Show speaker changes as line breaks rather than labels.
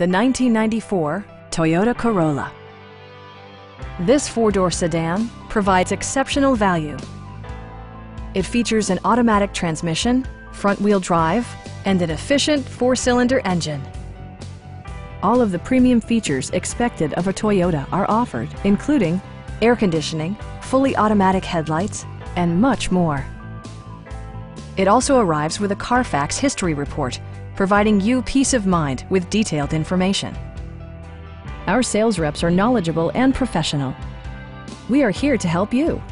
the 1994 Toyota Corolla. This four-door sedan provides exceptional value. It features an automatic transmission, front-wheel drive, and an efficient four-cylinder engine. All of the premium features expected of a Toyota are offered, including air conditioning, fully automatic headlights, and much more. It also arrives with a Carfax history report, providing you peace of mind with detailed information. Our sales reps are knowledgeable and professional. We are here to help you.